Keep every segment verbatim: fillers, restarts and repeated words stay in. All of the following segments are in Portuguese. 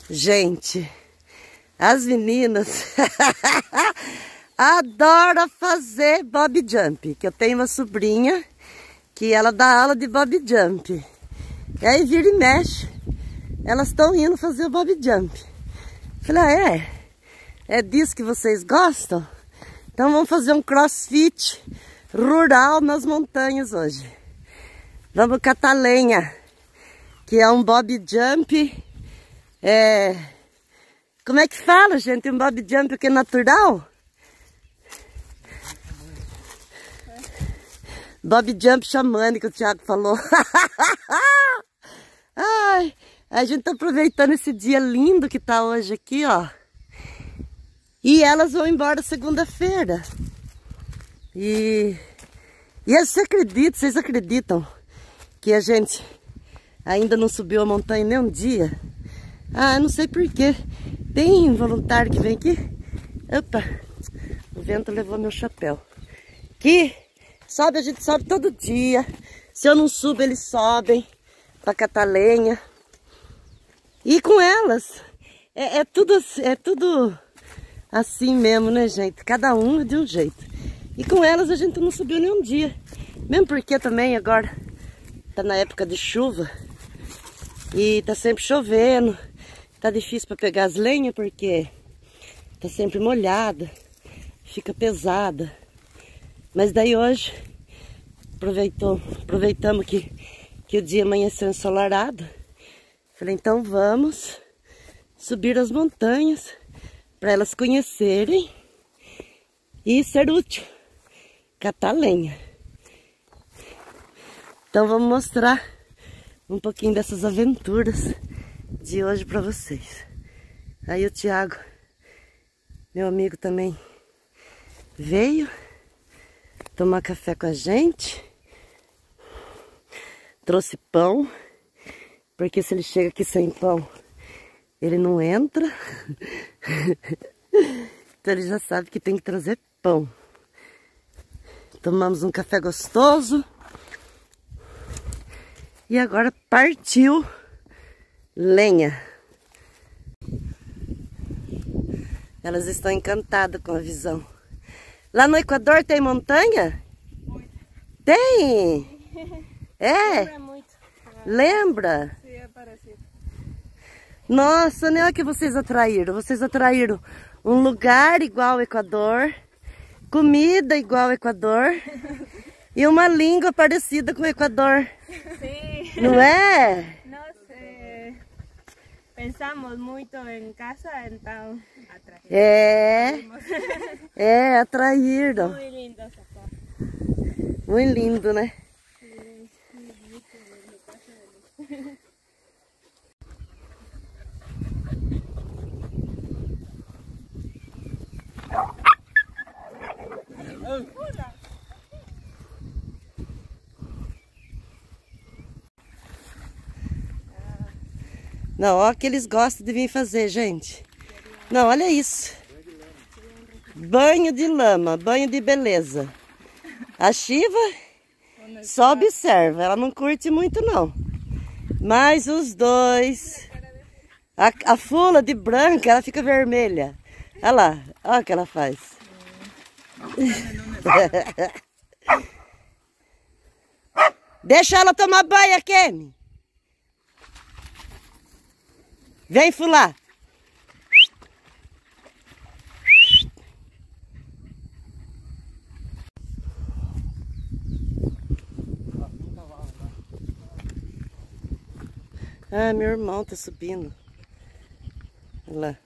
Gente, as meninas adoram fazer bob jump, que eu tenho uma sobrinha que ela dá aula de bob jump. E aí vira e mexe, elas estão indo fazer o bob jump. Falei, ah, é? É disso que vocês gostam? Então vamos fazer um crossfit rural nas montanhas hoje. Vamos catar lenha, que é um bob jump. É... Como é que fala, gente? Um bob jump que é natural? Bob jump xamânico, o Thiago falou. Ai, a gente tá aproveitando esse dia lindo que tá hoje aqui, ó. E elas vão embora segunda-feira. E... E você acredita, vocês acreditam que a gente ainda não subiu a montanha nem um dia? Ah, eu não sei porquê. Tem um voluntário que vem aqui. Opa, o vento levou meu chapéu. Que sobe, a gente sobe todo dia. Se eu não subo, eles sobem para catar lenha. E com elas, é, é, tudo, é tudo assim mesmo, né, gente? Cada um de um jeito. E com elas a gente não subiu nem um dia. Mesmo porque também agora tá na época de chuva. E tá sempre chovendo. Tá difícil para pegar as lenhas porque tá sempre molhada. Fica pesada. Mas daí hoje aproveitou, aproveitamos que, que o dia amanheceu ensolarado. Falei, então vamos subir as montanhas para elas conhecerem e ser útil, catar lenha. Então vamos mostrar um pouquinho dessas aventuras de hoje para vocês. Aí o Thiago, meu amigo, também veio tomar café com a gente. Trouxe pão, porque se ele chega aqui sem pão, ele não entra. Então ele já sabe que tem que trazer pão. Tomamos um café gostoso. E agora partiu lenha. Elas estão encantadas com a visão. Lá no Equador tem montanha? Muito. Tem? É? Lembra muito. Lembra? Sim, é parecido. Nossa, não é que vocês atraíram. Vocês atraíram um lugar igual ao Equador, comida igual ao Equador e uma língua parecida com o Equador. Sim. Não é? Nós eh, pensamos muito em casa, então atraíram. É, é, atraíram. Muito lindo essa casa. Muito lindo, né? Sim, muito lindo. Não, ó, que eles gostam de vir fazer, gente. Não, olha isso. Banho de lama, banho de beleza. A Shiva só observa, ela não curte muito não. Mas os dois... A, a fula de branca, ela fica vermelha. Olha lá, olha o que ela faz. Deixa ela tomar banho, Kemi. Vem fular. Ah, meu irmão tá subindo. Olha lá.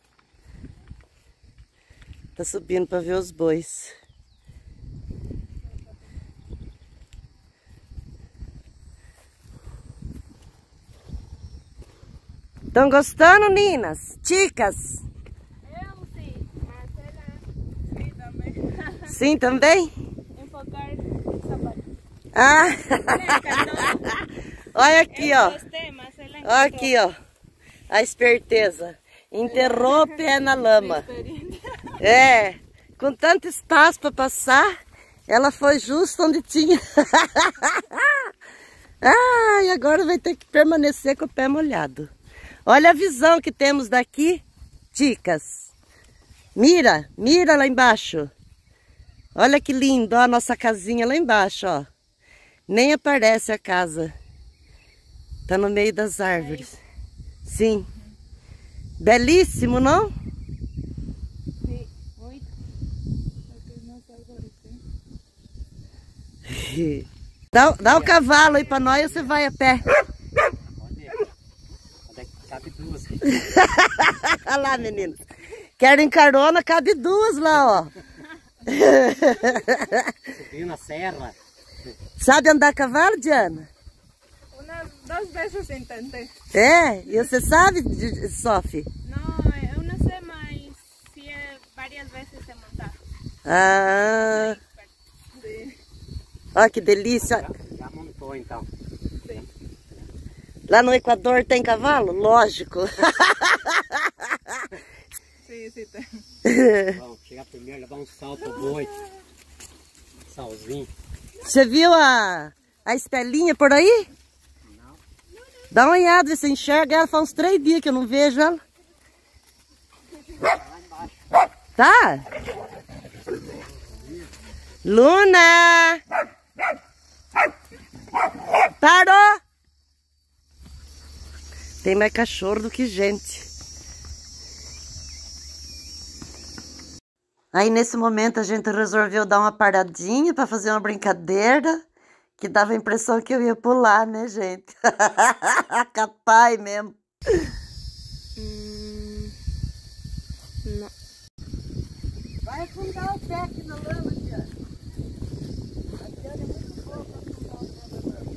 Tá subindo para ver os bois. Estão gostando, Ninas? Chicas? Eu sim, Marcela sim também. Sim, também? Enfocar no sapato. Ah! Olha aqui, ó. Olha aqui, ó. A esperteza. Enterrou o pé na lama. É. Com tanto espaço para passar, ela foi justo onde tinha. Ah, e agora vai ter que permanecer com o pé molhado. Olha a visão que temos daqui, chicas. Mira, mira lá embaixo. Olha que lindo, ó, a nossa casinha lá embaixo, ó. Nem aparece a casa. Tá no meio das árvores. Sim. Belíssimo, não? Sim, muito. Dá, dá o cavalo aí pra nós e você vai a pé. Cabe duas. Olha lá, meninos. Querem carona, cabe duas lá, ó. Subiu na serra. Sabe andar a cavalo, Diana? Unas dos veces intenté. É? E você sabe, Sophie? No, eu não sei, mas sí, varias veces se montar. Ah, Sí. ó que delícia. Já, já montou então. Sí. Lá no Equador tem cavalo? Lógico. Sí, sí, tem. Vamos chegar primeiro, levar um salto ao boi. Salzinho. Você viu a, a Estelinha por aí? Não. Dá uma olhada, você enxerga ela. Faz uns três dias que eu não vejo ela. Lá embaixo. Tá? Luna! Parou! Tem mais cachorro do que gente. Aí nesse momento a gente resolveu dar uma paradinha para fazer uma brincadeira que dava a impressão que eu ia pular, né, gente? Capaz mesmo. Mm, no. Vai afundar o pé aqui na lama, Diana. A Diana é muito boa para afundar o pé na lama.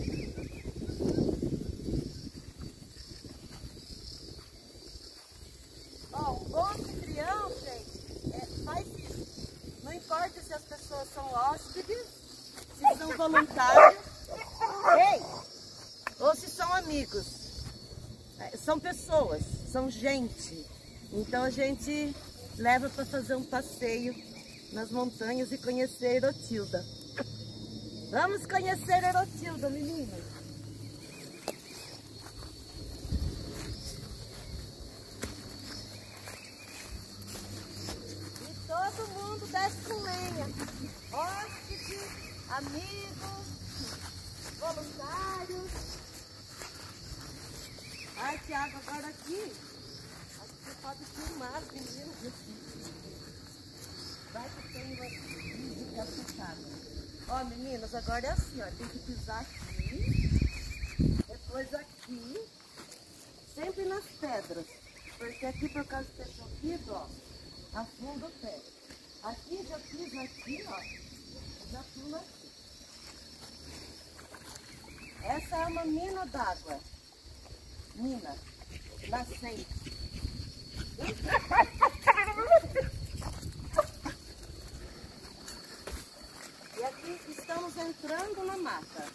Ó, um bom anfitrião, gente, é, faz isso. Não importa se as pessoas são hóspedes, se são voluntários, ei, ou se são amigos. É, são pessoas, são gente. Então a gente leva para fazer um passeio nas montanhas e conhecer Erotilda. Vamos conhecer Erotilda, meninas. E todo mundo desce com lenha. Hóspede, amigos, voluntários. Ai, Tiago, agora aqui. Acho que você pode filmar as meninas aqui. Vai que tem uma música fechada. Ó, meninas, agora é assim, ó. Tem que pisar aqui. Depois aqui. Sempre nas pedras. Porque aqui, por causa de ter chovido, ó, afunda o pé. Aqui, já piso aqui, ó. Já pulo aqui. Essa é uma mina d'água. Mina. Nascente. E aqui estamos entrando na mata.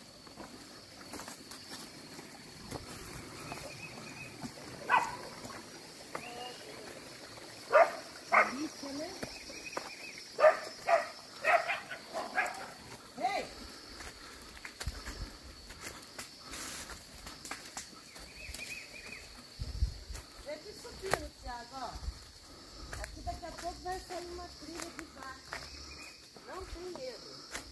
Delícia, né? Ei! Sempre subindo, Thiago, ó. Aqui daqui a pouco vai sair uma trilha de vaca. Não tem medo.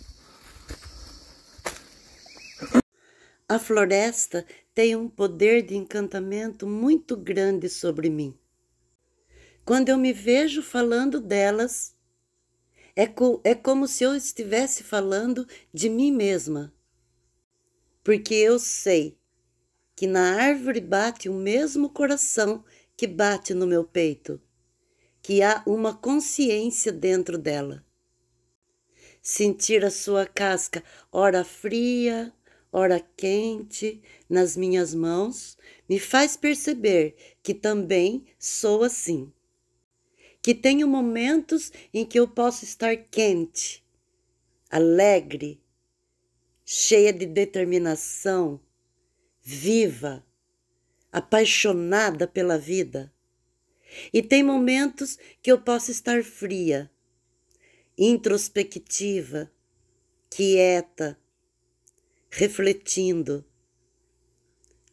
A floresta tem um poder de encantamento muito grande sobre mim. Quando eu me vejo falando delas, é, co é como se eu estivesse falando de mim mesma. Porque eu sei que na árvore bate o mesmo coração que bate no meu peito, que há uma consciência dentro dela. Sentir a sua casca, ora fria, ora quente, nas minhas mãos, me faz perceber que também sou assim. Que tenho momentos em que eu posso estar quente, alegre, cheia de determinação, viva, apaixonada pela vida. E tem momentos que eu posso estar fria, introspectiva, quieta, refletindo,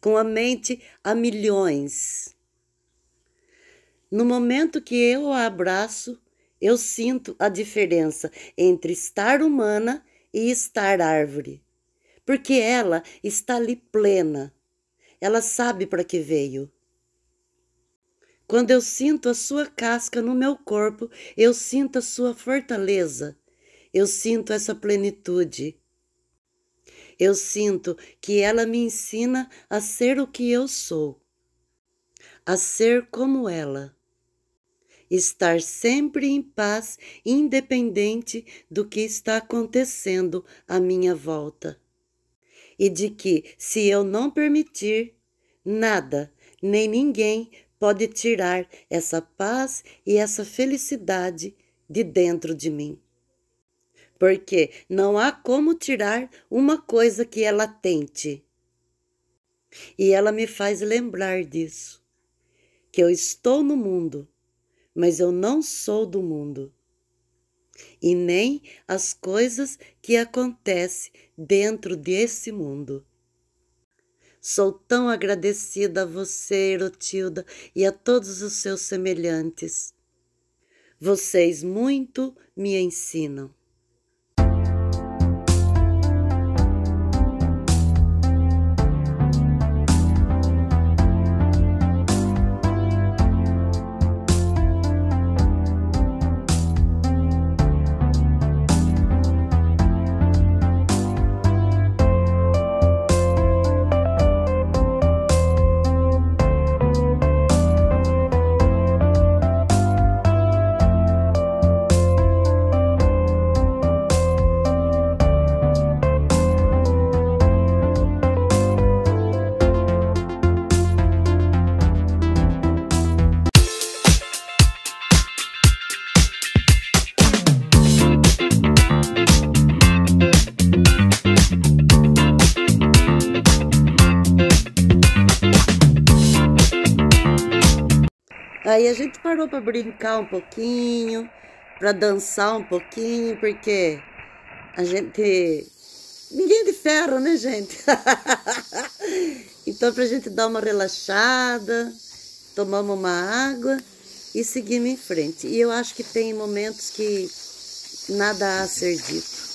com a mente a milhões. No momento que eu a abraço, eu sinto a diferença entre estar humana e estar árvore, porque ela está ali plena, ela sabe para que veio. Quando eu sinto a sua casca no meu corpo, eu sinto a sua fortaleza, eu sinto essa plenitude. Eu sinto que ela me ensina a ser o que eu sou, a ser como ela, estar sempre em paz, independente do que está acontecendo à minha volta. E de que, se eu não permitir, nada, nem ninguém pode tirar essa paz e essa felicidade de dentro de mim. Porque não há como tirar uma coisa que é latente. E ela me faz lembrar disso, que eu estou no mundo, mas eu não sou do mundo. E nem as coisas que acontecem dentro desse mundo. Sou tão agradecida a você, Erotilda, e a todos os seus semelhantes. Vocês muito me ensinam. Aí a gente parou para brincar um pouquinho, para dançar um pouquinho, porque a gente... Ninguém de ferro, né, gente? Então, pra gente dar uma relaxada, tomamos uma água e seguimos em frente. E eu acho que tem momentos que nada há a ser dito.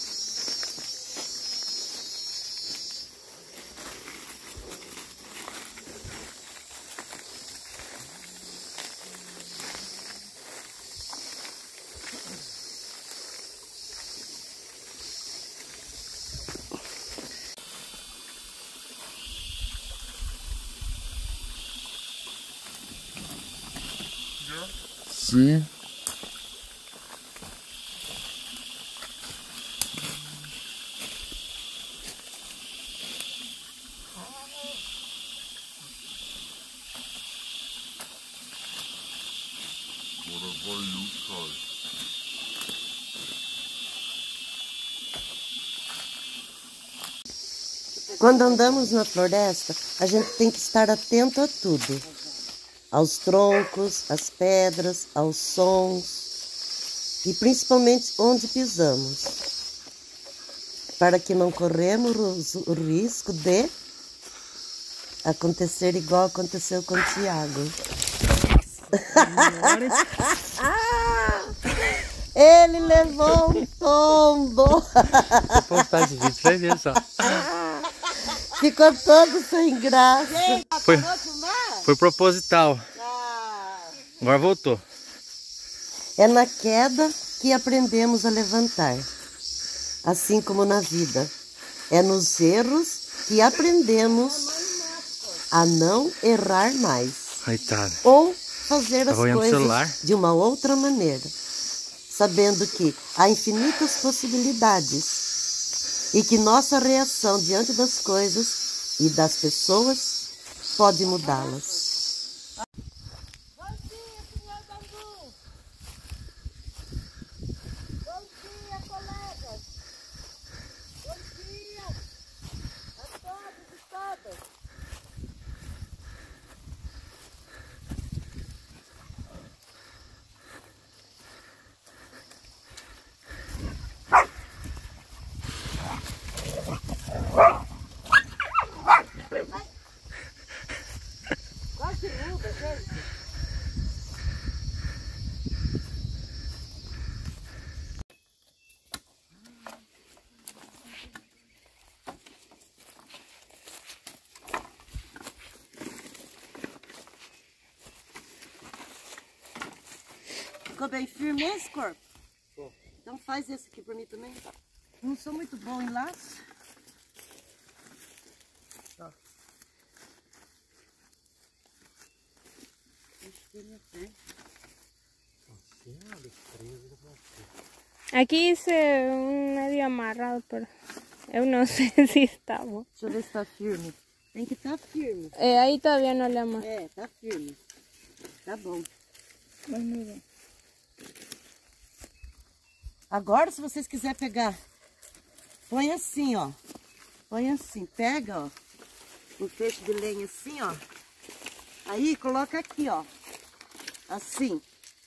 Sim. Agora vai eu, sai. Quando andamos na floresta, a gente tem que estar atento a tudo. Aos troncos, às pedras, aos sons e principalmente onde pisamos, para que não corremos o risco de acontecer igual aconteceu com o Tiago. Ele levou um tombo. Vou postar esse vídeo, vai ver só. Ficou todo sem graça. Foi, foi proposital. Agora voltou. É na queda que aprendemos a levantar, assim como na vida. É nos erros que aprendemos a não errar mais. Coitado. Ou fazer as Tava olhando o celular. coisas de uma outra maneira, sabendo que há infinitas possibilidades e que nossa reação diante das coisas e das pessoas pode mudá-las. Ficou bem firme esse corpo? Ficou. Então faz esse aqui pra mim também. Não sou muito bom em laço. Ó. Aquí hice un medio amarrado, pero yo no sé si está bom. Deixa eu ver se tá firme. Tem que estar firme. Eh, ahí todavía no le amarro. É, tá firme. Tá bom. Vamos ver. Agora, se vocês quiserem pegar, põe assim, ó. Põe assim, pega, ó. Um feixe de lenha assim, ó. Aí, coloca aqui, ó. Assim.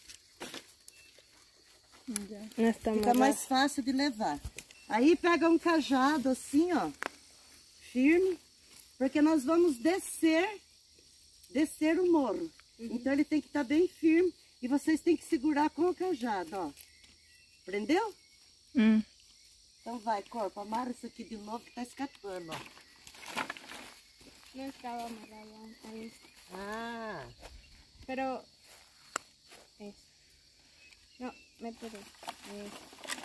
No está Fica amarrado. mais fácil de levar. Aí, pega um cajado assim, ó. Firme. Porque nós vamos descer, descer o morro. Uhum. Então, ele tem que estar bem firme. E vocês têm que segurar com o cajado, ó. Prendeu? Hum. Então vai, corpo, amarra isso aqui de novo que tá escapando, ó. No estaba amarrado ahí. Ah, Pero... Es. No, mételo. Es.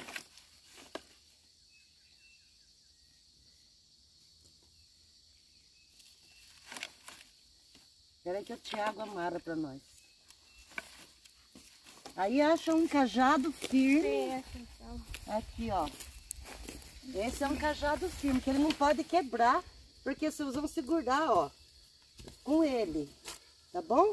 espera aí que o Thiago amarra pra nós. Aí acha um cajado firme. Sí, eso está. Aqui, ó. Esse é um cajado firme, que ele não pode quebrar, porque vocês vão segurar, ó, com ele. Tá bom?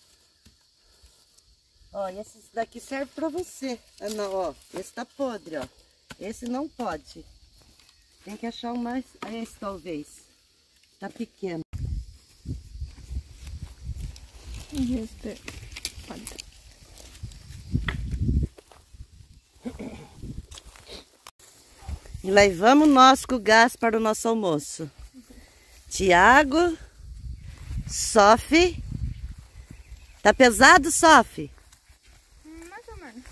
Ó, esse daqui serve pra você. Ah, não, ó. Esse tá podre, ó. Esse não pode. Tem que achar um mais... Esse talvez. Tá pequeno. Y este falta. E levamos nós com o gás para o nosso almoço. Tiago, Sophie. Tá pesado, Sophie? Más o menos.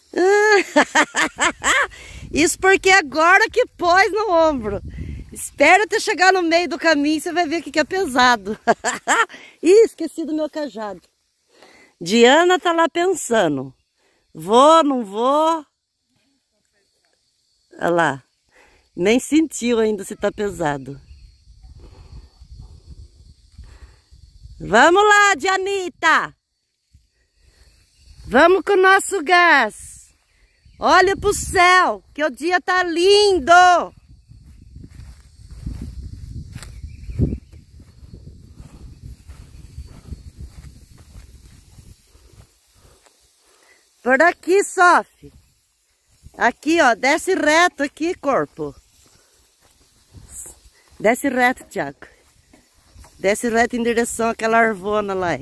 Isso porque agora que pôs no ombro. Espera até chegar no meio do caminho, você vai ver o que é pesado. Ih, esqueci do meu cajado. Diana tá lá pensando. Vou, não vou? Olha lá. Nem sentiu ainda se tá pesado. Vamos lá, Dianita. Vamos com o nosso gás. Olha pro céu, que o dia tá lindo. Por aqui, Sophie. Aqui, ó, desce reto aqui, corpo. Desce reto, Thiago. Desce reto em direção àquela arvona lá.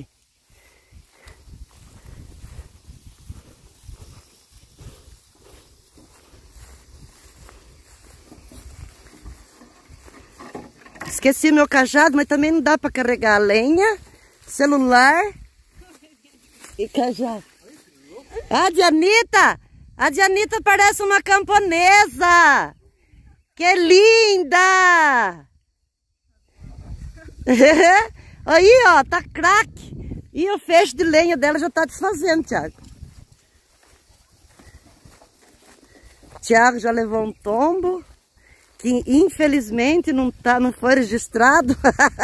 Esqueci meu cajado, mas também não dá para carregar a lenha, celular e cajado. A Dianita! A Dianita parece uma camponesa! Que linda! Aí, ó, tá craque. E o feixe de lenha dela já tá desfazendo, Thiago. Thiago já levou um tombo, que infelizmente não, tá, não foi registrado.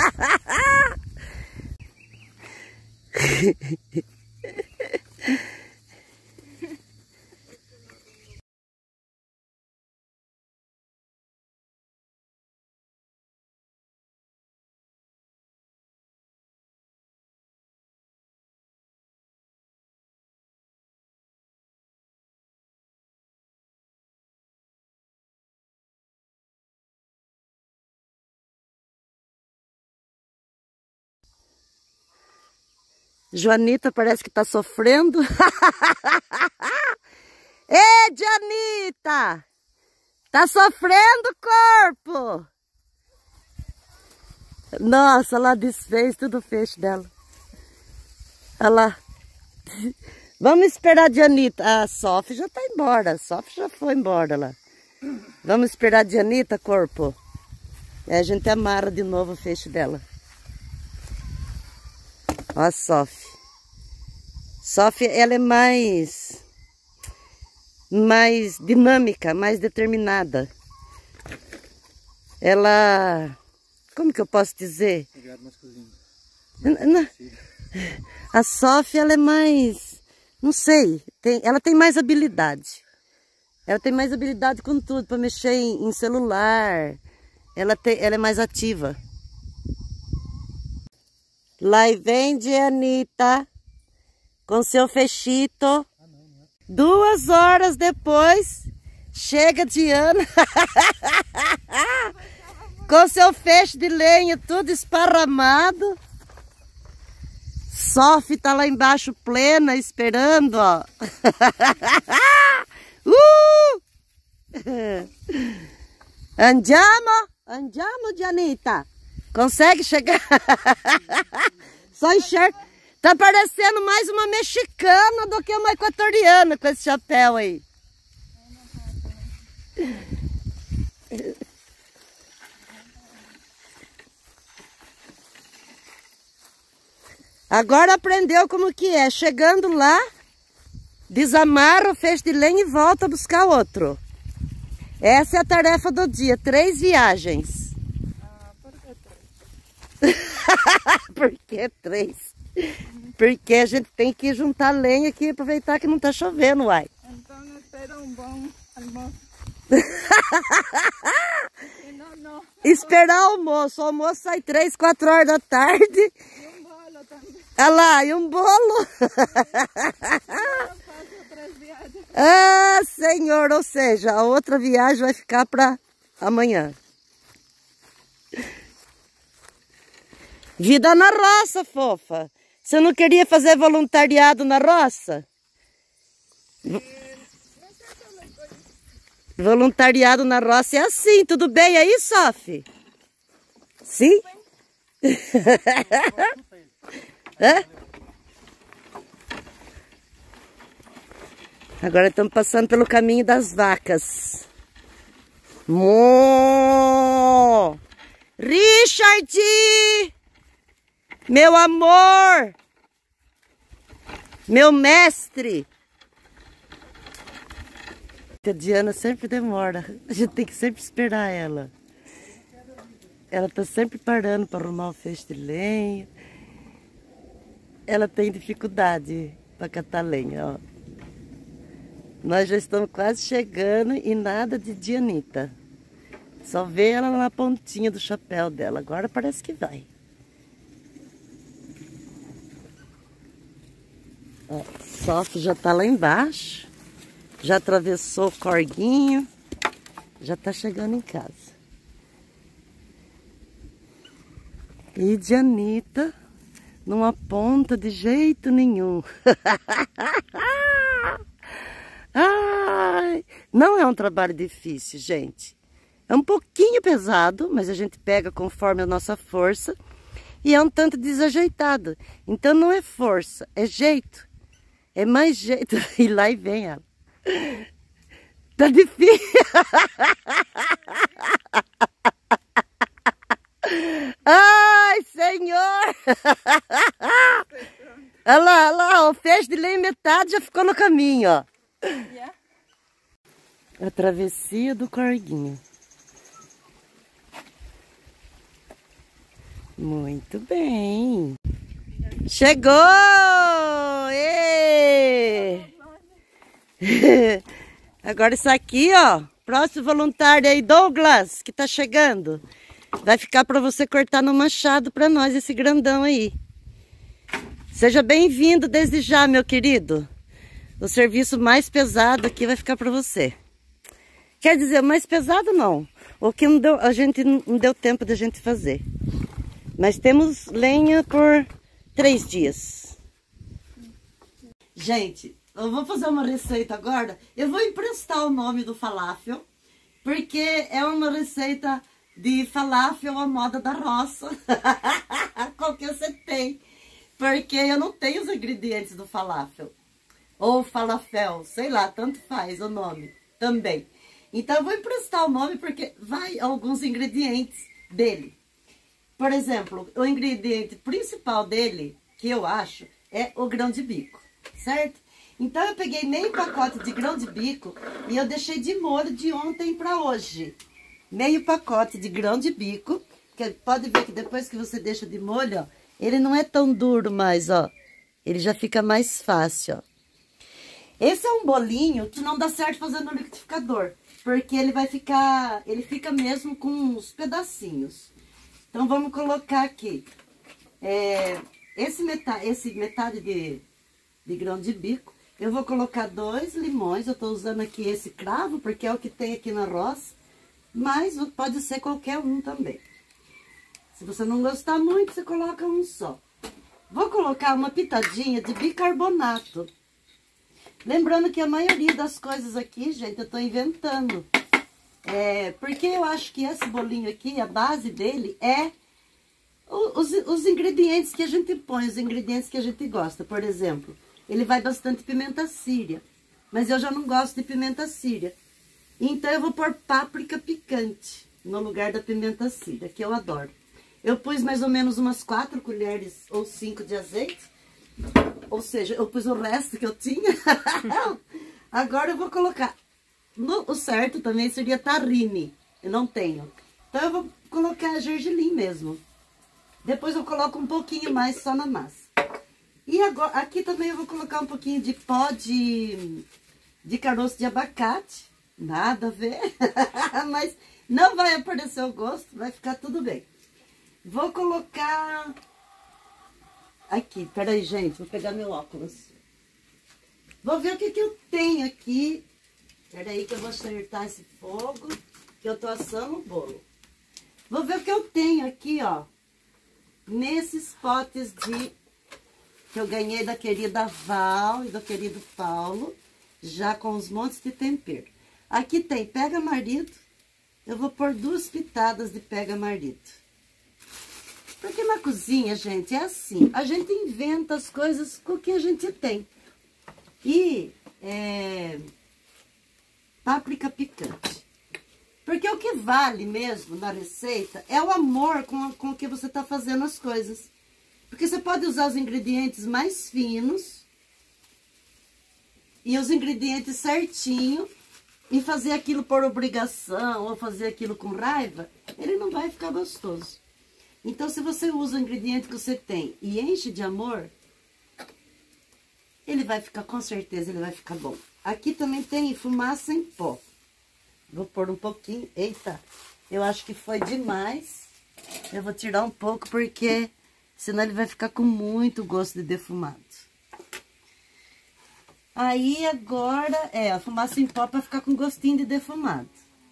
Joanita parece que tá sofrendo. Ei, Joanita! Tá sofrendo, corpo! Nossa, ela desfez tudo o feixe dela. Olha lá. Vamos esperar a Dianita. A Sophie já tá embora. A Sophie já foi embora lá. Vamos esperar a Dianita, corpo. E a gente amarra de novo o feixe dela. Ó a Sophie. Sophie, ela é mais... mais dinâmica, mais determinada. Ela, como que eu posso dizer? A Sofia, ela é mais, não sei, tem, ela tem mais habilidade. Ela tem mais habilidade com tudo, para mexer em, em celular. Ela, tem, ela é mais ativa. Lá vem Dianita com seu fechito. Duas horas depois, chega Diana com seu feixe de lenha tudo esparramado. Sofia tá lá embaixo plena, esperando, ó. uh! Andiamo, andiamo, Dianita. Consegue chegar? Só enxerga. Tá parecendo mais uma mexicana do que uma equatoriana com esse chapéu aí. Agora aprendeu como que é. Chegando lá, desamarra o feixe de lenha e volta a buscar outro. Essa é a tarefa do dia. Três viagens. Ah, por que três? Por que três? Porque a gente tem que juntar lenha aqui e aproveitar que não tá chovendo, uai. Então espera um bom almoço. não, não. Esperar o almoço. O almoço sai três, quatro horas da tarde. E um bolo também. Olha lá, e um bolo. Eu faço três viagens. Ah, senhor, ou seja, a outra viagem vai ficar para amanhã. Vida na roça, fofa. Você não queria fazer voluntariado na roça? Voluntariado na roça é assim, tudo bem aí, Sophie? Sim? Hã? Agora estamos passando pelo caminho das vacas. Mo! Richard! Meu amor! Meu mestre! A Diana sempre demora. A gente tem que sempre esperar ela. Ela tá sempre parando para arrumar o feixe de lenha. Ela tem dificuldade para catar lenha, ó. Nós já estamos quase chegando e nada de Dianita. Só vê ela na pontinha do chapéu dela. Agora parece que vai. Ó, Sofia já tá lá embaixo. Já atravessou o corguinho. Já tá chegando em casa. E Dianita não aponta de jeito nenhum. Ai, não é um trabalho difícil, gente. É um pouquinho pesado, mas a gente pega conforme a nossa força. E é um tanto desajeitado. Então não é força, é jeito. É mais jeito. E lá e vem ela. Tá difícil. Ai, senhor. Olha lá, olha lá, o feixe de lenha metade já ficou no caminho, ó. Yeah. A travessia do corguinho. Muito bem. Chegou! Ê! Agora isso aqui, ó. Próximo voluntário aí, Douglas, que tá chegando. Vai ficar para você cortar no machado para nós, esse grandão aí. Seja bem-vindo desde já, meu querido. O serviço mais pesado aqui vai ficar para você. Quer dizer, mais pesado não. O que não deu, a gente não deu tempo da gente fazer. Mas temos lenha por três dias. Gente, eu vou fazer uma receita agora. Eu vou emprestar o nome do falafel, porque é uma receita de falafel à moda da roça. Qual que você tem? Porque eu não tenho os ingredientes do falafel. Ou falafel, sei lá, tanto faz o nome também. Então eu vou emprestar o nome porque vai alguns ingredientes dele. Por exemplo, o ingrediente principal dele, que eu acho, é o grão de bico, certo? Então eu peguei meio pacote de grão de bico e eu deixei de molho de ontem para hoje. Meio pacote de grão de bico, que pode ver que depois que você deixa de molho, ó, ele não é tão duro mais, ó. Ele já fica mais fácil, ó. Esse é um bolinho que não dá certo fazer no liquidificador, porque ele vai ficar, ele fica mesmo com uns pedacinhos. Então vamos colocar aqui, é, esse, metade, esse metade de, de grão de bico. Eu vou colocar dois limões, eu tô usando aqui esse cravo, porque é o que tem aqui na roça, mas pode ser qualquer um também. Se você não gostar muito, você coloca um só. Vou colocar uma pitadinha de bicarbonato. Lembrando que a maioria das coisas aqui, gente, eu tô inventando. É, porque eu acho que esse bolinho aqui, a base dele é os, os ingredientes que a gente põe, os ingredientes que a gente gosta. Por exemplo, ele vai bastante pimenta síria, mas eu já não gosto de pimenta síria. Então eu vou pôr páprica picante no lugar da pimenta síria, que eu adoro. Eu pus mais ou menos umas quatro colheres ou cinco de azeite. Ou seja, eu pus o resto que eu tinha. Agora eu vou colocar. No, o certo também seria tahine. Eu não tenho. Então eu vou colocar gergelim mesmo. Depois eu coloco um pouquinho mais só na massa. E agora, aqui também eu vou colocar um pouquinho de pó de, de caroço de abacate. Nada a ver. Mas não vai aparecer o gosto. Vai ficar tudo bem. Vou colocar... Aqui, peraí, gente, vou pegar meu óculos. Vou ver o que que eu tenho aqui. Peraí que eu vou acertar esse fogo, que eu tô assando o bolo. Vou ver o que eu tenho aqui, ó. Nesses potes de... que eu ganhei da querida Val e do querido Paulo, já com os montes de tempero. Aqui tem pega-marido. Eu vou pôr duas pitadas de pega-marido. Porque na cozinha, gente, é assim, a gente inventa as coisas com o que a gente tem. E é, páprica picante. Porque o que vale mesmo na receita é o amor com, com o que você está fazendo as coisas. Porque você pode usar os ingredientes mais finos e os ingredientes certinho e fazer aquilo por obrigação ou fazer aquilo com raiva, ele não vai ficar gostoso. Então, se você usa o ingrediente que você tem e enche de amor, ele vai ficar, com certeza, ele vai ficar bom. Aqui também tem fumaça em pó. Vou pôr um pouquinho. Eita, eu acho que foi demais. Eu vou tirar um pouco porque senão ele vai ficar com muito gosto de defumado. Aí, agora, é, a fumaça em pó para ficar com gostinho de defumado.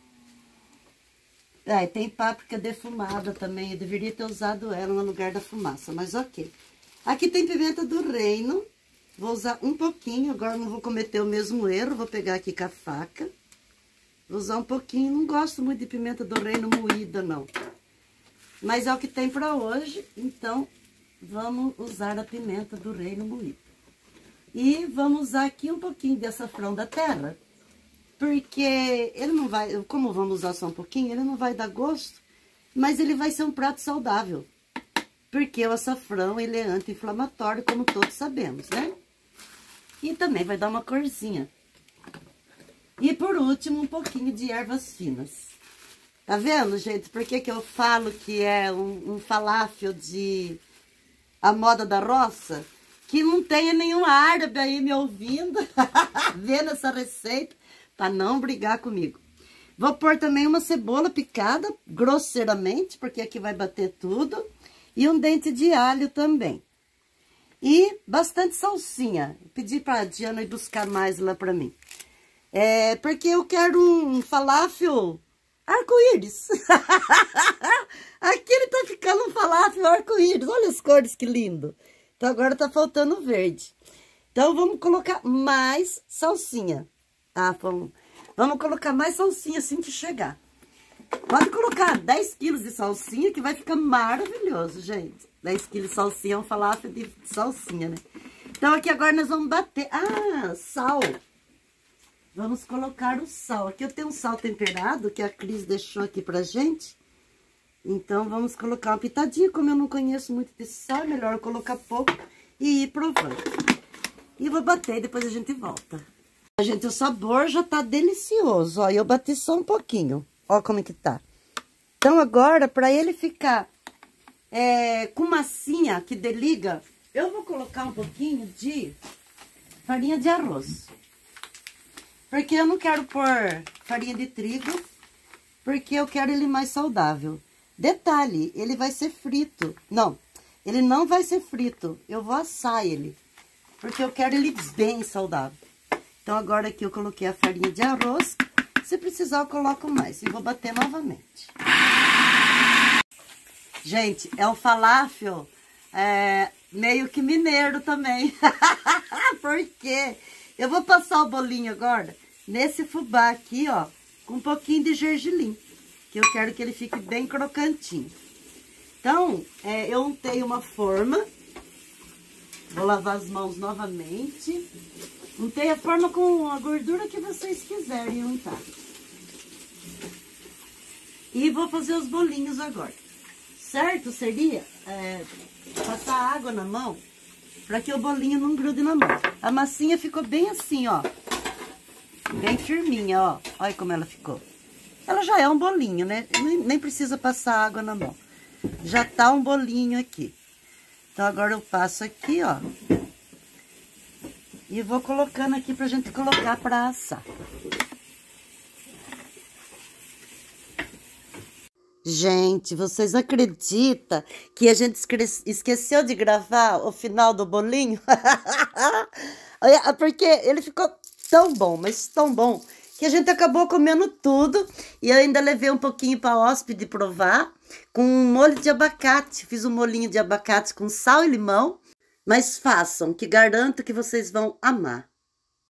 Ah, tem páprica defumada também, eu deveria ter usado ela no lugar da fumaça, mas ok. Aqui tem pimenta do reino, vou usar um pouquinho, agora não vou cometer o mesmo erro, vou pegar aqui com a faca. Vou usar um pouquinho, não gosto muito de pimenta do reino moída, não. Mas é o que tem para hoje, então vamos usar a pimenta do reino moída. E vamos usar aqui um pouquinho de açafrão da terra. Porque ele não vai, como vamos usar só um pouquinho, ele não vai dar gosto, mas ele vai ser um prato saudável. Porque o açafrão, ele é anti-inflamatório, como todos sabemos, né? E também vai dar uma corzinha. E por último, um pouquinho de ervas finas. Tá vendo, gente? Por que que eu falo que é um, um falafel de a moda da roça? Que não tenha nenhum árabe aí me ouvindo, vendo essa receita. Para não brigar comigo. Vou pôr também uma cebola picada, grosseiramente, porque aqui vai bater tudo. E um dente de alho também. E bastante salsinha. Pedi para a Diana ir buscar mais lá para mim. É, porque eu quero um falafel arco-íris. Aqui ele tá ficando um falafel arco-íris. Olha as cores que lindo. Então agora tá faltando verde. Então vamos colocar mais salsinha. Ah, vamos, vamos colocar mais salsinha assim que chegar. Pode colocar dez quilos de salsinha que vai ficar maravilhoso, gente. dez quilos de salsinha é um falafel de salsinha, né? Então aqui agora nós vamos bater... Ah, sal. Vamos colocar o sal. Aqui eu tenho um sal temperado que a Cris deixou aqui pra gente. Então vamos colocar uma pitadinha. Como eu não conheço muito desse sal, é melhor eu colocar pouco e ir provando. E vou bater e depois a gente volta. Gente, o sabor já tá delicioso, ó. Eu bati só um pouquinho. Ó como é que tá. Então, agora, pra ele ficar é, com massinha que deliga, eu vou colocar um pouquinho de farinha de arroz. Porque eu não quero pôr farinha de trigo, porque eu quero ele mais saudável. Detalhe, ele vai ser frito. Não, ele não vai ser frito. Eu vou assar ele, porque eu quero ele bem saudável. Então, agora aqui eu coloquei a farinha de arroz. Se precisar, eu coloco mais. E vou bater novamente. Gente, é um falafel é, meio que mineiro também. Por quê? Eu vou passar o bolinho agora nesse fubá aqui, ó, com um pouquinho de gergelim. Que eu quero que ele fique bem crocantinho. Então, é, eu untei uma forma. Vou lavar as mãos novamente. Untei a forma com a gordura que vocês quiserem untar. E vou fazer os bolinhos agora. Certo seria é, passar água na mão para que o bolinho não grude na mão. A massinha ficou bem assim, ó. Bem firminha, ó. Olha como ela ficou. Ela já é um bolinho, né? Nem, nem precisa passar água na mão. Já tá um bolinho aqui. Então, agora eu passo aqui, ó. E vou colocando aqui pra gente colocar pra assar. Gente, vocês acreditam que a gente esqueceu de gravar o final do bolinho? Porque ele ficou tão bom, mas tão bom, que a gente acabou comendo tudo. E eu ainda levei um pouquinho para hóspede provar, com um molho de abacate. Fiz um molhinho de abacate com sal e limão. Mas façam, que garanto que vocês vão amar.